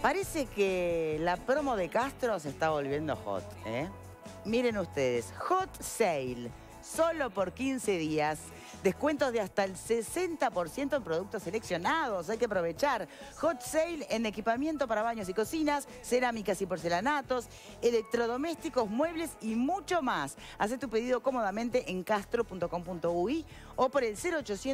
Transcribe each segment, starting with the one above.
Parece que la promo de Castro se está volviendo hot, ¿eh? Miren ustedes, Hot Sale, solo por 15 días. Descuentos de hasta el 60% en productos seleccionados, hay que aprovechar. Hot Sale en equipamiento para baños y cocinas, cerámicas y porcelanatos, electrodomésticos, muebles y mucho más. Haz tu pedido cómodamente en castro.com.uy o por el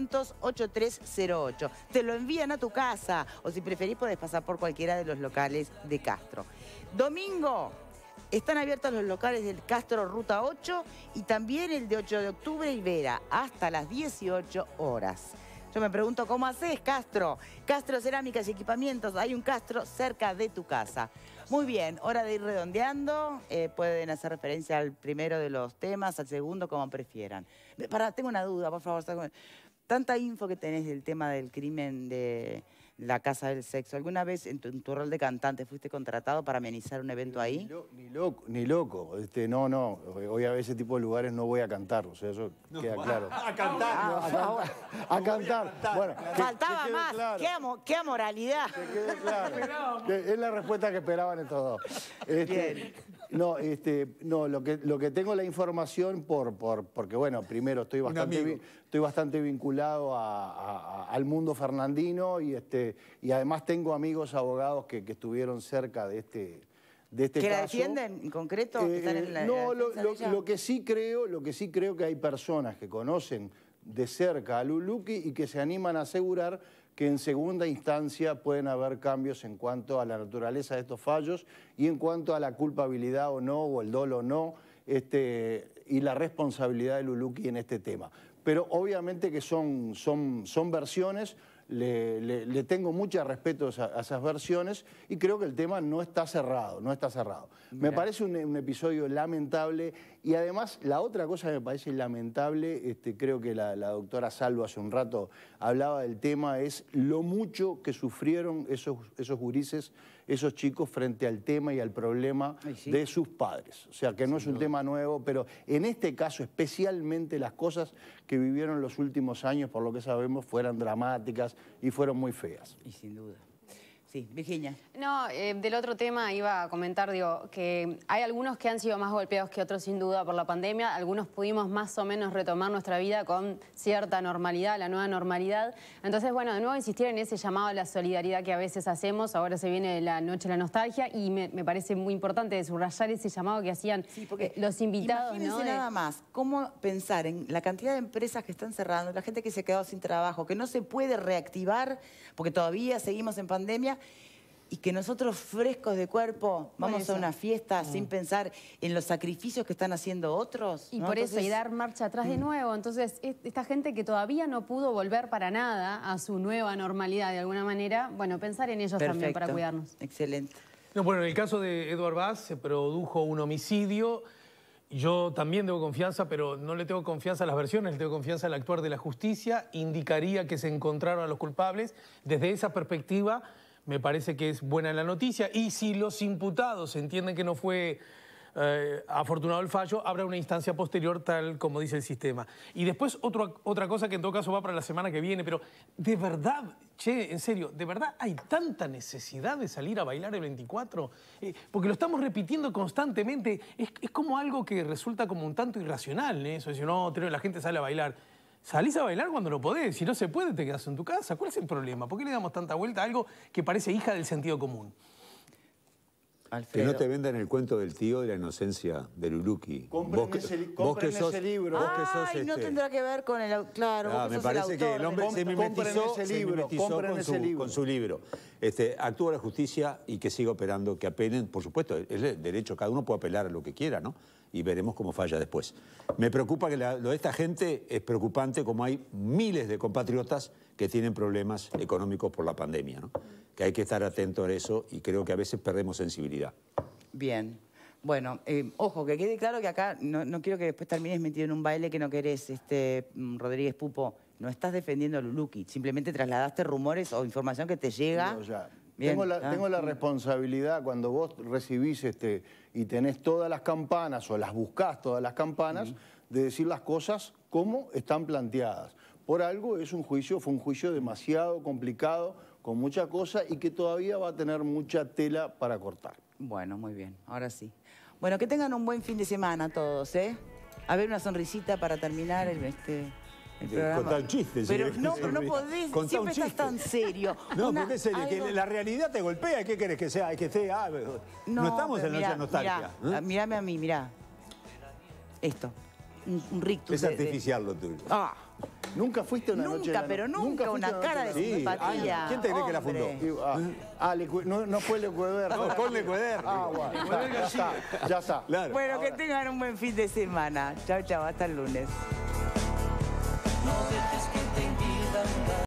0800-8308. Te lo envían a tu casa o si preferís podés pasar por cualquiera de los locales de Castro. Domingo. Están abiertos los locales del Castro Ruta 8 y también el de 8 de octubre y Vera, hasta las 18 horas. Yo me pregunto, ¿cómo haces, Castro? Castro Cerámicas y Equipamientos, hay un Castro cerca de tu casa. Muy bien, hora de ir redondeando. Pueden hacer referencia al primero de los temas, al segundo, como prefieran. Tengo una duda, por favor. Tanta info que tenés del tema del crimen de la Casa del Sexo. ¿Alguna vez en tu rol de cantante fuiste contratado para amenizar un evento ahí? Ni loco. No. Hoy a ese tipo de lugares no voy a cantar. O sea, eso queda claro. A cantar. A cantar. Bueno, faltaba más. Claro. ¡Qué amoralidad! Que quede claro. Es la respuesta que esperaban estos dos. Bien. No, lo que tengo la información porque, bueno, primero estoy bastante vinculado al mundo fernandino y además tengo amigos abogados que estuvieron cerca de este caso. ¿Que la defienden en concreto? Lo que sí creo que hay personas que conocen de cerca a Luluki y que se animan a asegurar que en segunda instancia pueden haber cambios en cuanto a la naturaleza de estos fallos y en cuanto a la culpabilidad o no, o el dolo o no, y la responsabilidad de Luluki en este tema. Pero obviamente que son versiones, le tengo mucho respeto a esas versiones y creo que el tema no está cerrado, Me parece un episodio lamentable y además la otra cosa que me parece lamentable, creo que la doctora Salvo hace un rato hablaba del tema, es lo mucho que sufrieron esos gurises, esos chicos frente al tema y al problema de sus padres. O sea, que no es un tema nuevo, pero en este caso especialmente las cosas que vivieron los últimos años, por lo que sabemos, fueron dramáticas y fueron muy feas. Y sin duda. Sí, Virginia. No, del otro tema iba a comentar, que hay algunos que han sido más golpeados que otros sin duda por la pandemia. Algunos pudimos más o menos retomar nuestra vida con cierta normalidad, la nueva normalidad. Entonces, bueno, de nuevo insistir en ese llamado a la solidaridad que a veces hacemos. Ahora se viene la noche de la nostalgia y me parece muy importante subrayar ese llamado que hacían los invitados. Imagínense nada más, cómo pensar en la cantidad de empresas que están cerrando, la gente que se ha quedado sin trabajo, que no se puede reactivar porque todavía seguimos en pandemia. Y que nosotros frescos de cuerpo vamos a una fiesta sin pensar en los sacrificios que están haciendo otros. Y por eso, y dar marcha atrás de nuevo. Entonces, esta gente que todavía no pudo volver para nada a su nueva normalidad de alguna manera, bueno, pensar en ellos también para cuidarnos. Excelente. No, bueno, en el caso de Edward Vaz se produjo un homicidio. Yo también tengo confianza, pero no le tengo confianza a las versiones, le tengo confianza al actuar de la justicia. Indicaría que se encontraron a los culpables. Desde esa perspectiva, me parece que es buena la noticia. Y si los imputados entienden que no fue afortunado el fallo, habrá una instancia posterior tal como dice el sistema. Y después otra cosa que en todo caso va para la semana que viene, pero de verdad, en serio, ¿de verdad hay tanta necesidad de salir a bailar el 24? Porque lo estamos repitiendo constantemente. Es como algo que resulta como un tanto irracional, ¿eh? Eso es decir, no, la gente sale a bailar. Salís a bailar cuando no podés. Si no se puede, te quedás en tu casa. ¿Cuál es el problema? ¿Por qué le damos tanta vuelta a algo que parece hija del sentido común? Alfredo. Que no te vendan el cuento del tío de la inocencia de Luluki. Compren ese libro. Ay, no tendrá que ver con el... Claro, me parece que el hombre se mimetizó con su libro. Actúa la justicia y que siga operando, que apelen. Por supuesto, es el derecho, cada uno puede apelar a lo que quiera, ¿no? Y veremos cómo falla después. Me preocupa que lo de esta gente es preocupante, como hay miles de compatriotas que tienen problemas económicos por la pandemia, ¿no? Que hay que estar atento a eso y creo que a veces perdemos sensibilidad. Bien. Bueno, ojo, que quede claro que acá no quiero que después termines metido en un baile que no querés, Rodríguez Pupo. No estás defendiendo a Luluki, simplemente trasladaste rumores o información que te llega. No, tengo la responsabilidad cuando vos recibís y tenés todas las campanas o las buscás todas las campanas, de decir las cosas como están planteadas. Por algo fue un juicio demasiado complicado, con mucha cosa y que todavía va a tener mucha tela para cortar. Bueno, muy bien, ahora sí. Bueno, que tengan un buen fin de semana todos, ¿eh? A ver, una sonrisita para terminar el programa. Contar un chiste. Pero no podés, siempre estás tan serio. No, porque es serio, que la realidad te golpea. ¿Qué querés que sea? Que esté, no estamos en la nostalgia. Mírame a mí, mirá. Esto, un rictus. Es artificial lo tuyo. ¿Nunca fuiste a una noche? Nunca, una cara de simpatía. ¿Quién te cree que la fundó? No fue Lecueder. No, con Lecueder. Bueno, ya está. Claro. Bueno, que tengan un buen fin de semana. Chao, chao, hasta el lunes.